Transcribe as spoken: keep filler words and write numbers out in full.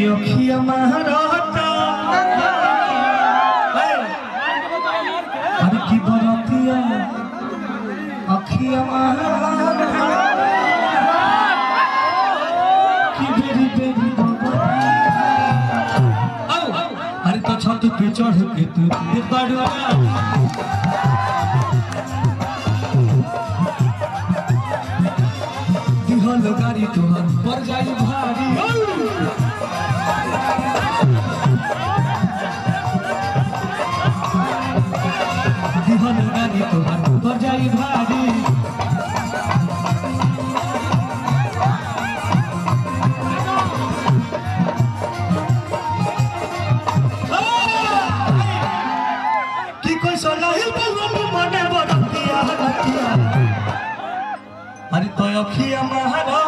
अखिया महाराता अरे की बरतिया अखिया महाराता की बेरी बेरी अरे तो छत पे चढ़ के तू बड़वा दिहल गाड़ी तोहर पर जाई भारी दिहल गाड़ी तोहर पर जाई भारी की कोई सोलाहिल बलम मने बरतिया अरे तो अखिया महारा